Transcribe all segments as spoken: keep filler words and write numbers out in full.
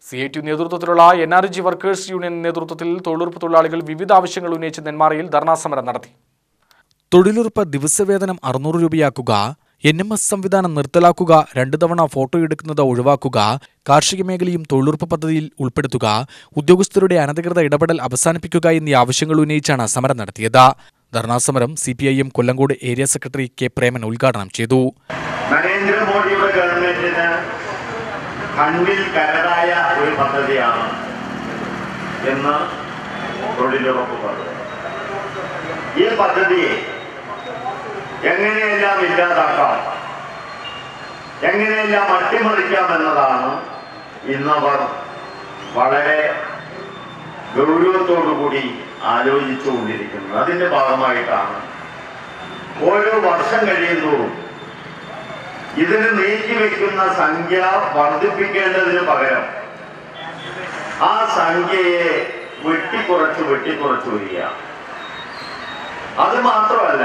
C I T നേതൃത്വത്തിലുള്ള N R G workers union നേതൃത്വത്തിൽ തൊഴിലുറപ്പ് തൊഴിലാളികൾ വിവിധ ആവശ്യങ്ങൾ ഉന്നയിച്ച് നെന്മാറയിൽ ധർണാസമരം നടത്തി. തൊഴിലുറപ്പ് ദിവസവേതനം അറുന്നൂറ് രൂപയാക്കുക, എൻ എം എസ് സംവിധാനം നിർത്തലാക്കുക, രണ്ടു തവണ ഫോട്ടോ എടുക്കുന്നത് ഒഴിവാക്കുക, കാർഷിക മേഖലയും തൊഴിലുറപ്പ് പദ്ധതിയിൽ ഉൾപ്പെടുത്തുക, ഉദ്യോഗസ്ഥരുടെ അനധികൃത ഇടപെടൽ അവസാനിപ്പിക്കുക എന്നീ ആവശ്യങ്ങൾ ഉന്നയിച്ചാണ് സമരം നടത്തിയത്. ധർണാസമരം C P I M Kollengode area secretary K Preman ഉദ്ഘാടനം ചെയ്തു. നരേന്ദ്രമോദിയുടെ ഗവൺമെന്റിന് കണ്ണിൽ കരടായ ഒരു പദ്ധതിയാണ് എന്ന് തൊഴിലുറപ്പ് പദ്ധതി. ഈ പദ്ധതിയെ എങ്ങനെയെല്ലാം ഇല്ലാതാക്കാം, എങ്ങനെയെല്ലാം അട്ടിമറിക്കാം എന്നതാണ് ഇന്നവർ വളരെ ഗൗരവത്തോടുകൂടി ആലോചിച്ചുകൊണ്ടിരിക്കുന്നത്. അതിന്റെ ഭാഗമായിട്ടാണ് ഓരോ വർഷം കഴിയുന്നതോറും ഇതിന് നീക്കിവെക്കുന്ന സംഖ്യ വർദ്ധിപ്പിക്കേണ്ടതിന് പകരം ആ സംഖ്യയെ വെട്ടിക്കുറച്ച് വെട്ടിക്കുറച്ച് വരിക. അത് മാത്രമല്ല,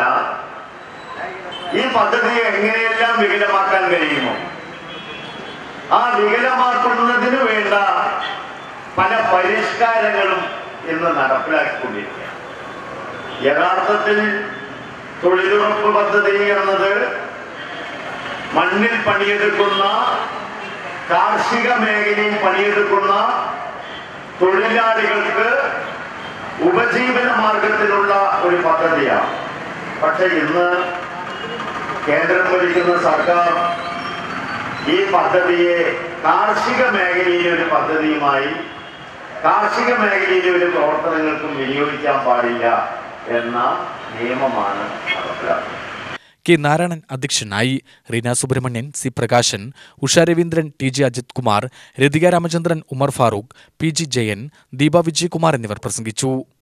ഈ പദ്ധതിയെ എങ്ങനെയെല്ലാം വികലമാക്കാൻ കഴിയുമോ ആ വികലമാക്കുന്നതിന് വേണ്ട പല പരിഷ്കാരങ്ങളും ഇന്ന് നടപ്പിലാക്കിക്കൊണ്ടിരിക്കുക. യഥാർത്ഥത്തിൽ തൊഴിലുറപ്പ് പദ്ധതി എന്നത് മണ്ണിൽ പണിയെടുക്കുന്ന, കാർഷിക മേഖലയിൽ പണിയെടുക്കുന്ന തൊഴിലാളികൾക്ക് ഉപജീവന മാർഗത്തിലുള്ള ഒരു പദ്ധതിയാണ്. പക്ഷെ ഇന്ന് കേന്ദ്രം ഭരിക്കുന്ന സർക്കാർ ഈ പദ്ധതിയെ കാർഷിക മേഖലയിലെ ഒരു പദ്ധതിയുമായി കാർഷിക മേഖലയിലെ ഒരു പ്രവർത്തനങ്ങൾക്കും വിനിയോഗിക്കാൻ പാടില്ല എന്ന നിയമമാണ് നടപ്പിലാക്കുന്നത്. കെ നാരായണൻ അധ്യക്ഷനായി. Reena Subramanian, C Prakashan, Usha Raveendran, T J Ajith Kumar, Rathika Ramachandran, Umar Farooq, P G Jayan, Deepa Vijayakumar എന്നിവർ പ്രസംഗിച്ചു.